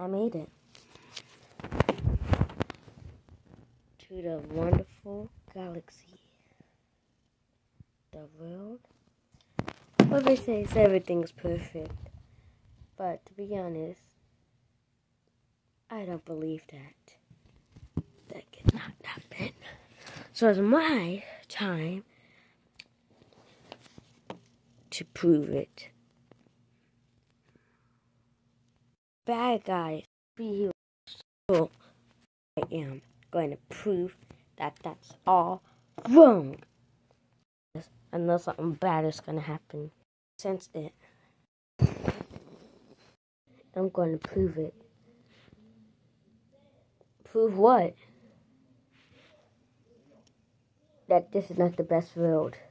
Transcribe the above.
I made it to the wonderful galaxy. The world. Well, they say everything's perfect, but to be honest, I don't believe that. That cannot happen. So it's my time to prove it. Bad guys, be heroes. So I am going to prove that that's all wrong. I know something bad is going to happen. Sense it. I'm going to prove it. Prove what? That this is not the best world.